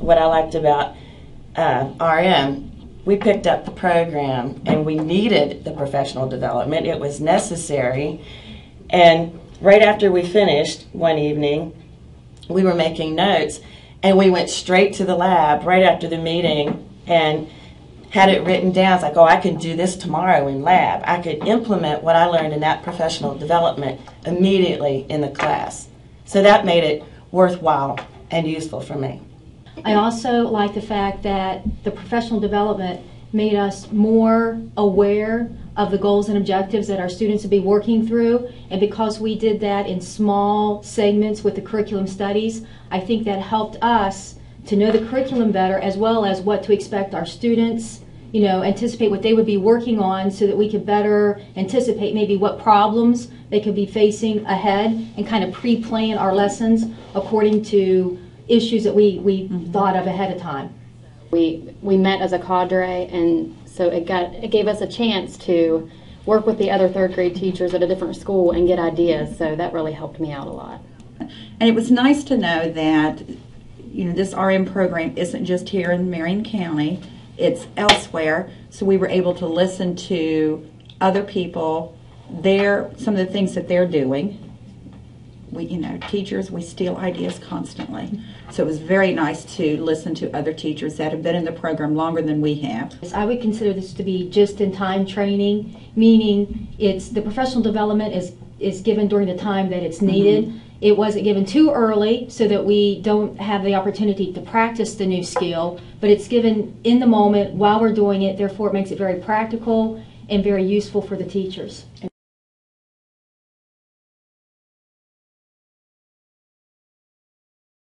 what I liked about RM, we picked up the program and we needed the professional development. It was necessary. And right after we finished one evening, we were making notes and we went straight to the lab right after the meeting and had it written down. It's like, oh, I can do this tomorrow in lab. I could implement what I learned in that professional development immediately in the class. So that made it worthwhile and useful for me. I also like the fact that the professional development made us more aware of the goals and objectives that our students would be working through, and because we did that in small segments with the curriculum studies, I think that helped us to know the curriculum better, as well as what to expect our students, anticipate what they would be working on, so that we could better anticipate maybe what problems they could be facing ahead and kind of pre-plan our lessons according to issues that we thought of ahead of time. We met as a cadre, and so it gave us a chance to work with the other third grade teachers at a different school and get ideas, so that really helped me out a lot. And it was nice to know that this RM program isn't just here in Marion County, it's elsewhere, so we were able to listen to other people, some of the things that they're doing. Teachers, we steal ideas constantly. So it was very nice to listen to other teachers that have been in the program longer than we have. I would consider this to be just-in-time training, meaning the professional development is given during the time that it's needed. It wasn't given too early so that we don't have the opportunity to practice the new skill, but it's given in the moment while we're doing it, therefore it makes it very practical and very useful for the teachers.